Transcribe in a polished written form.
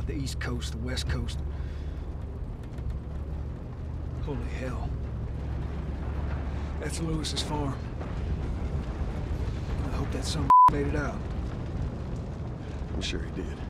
The East Coast, the West Coast. Holy hell. That's Lewis's farm. I hope that son made it out. I'm sure he did.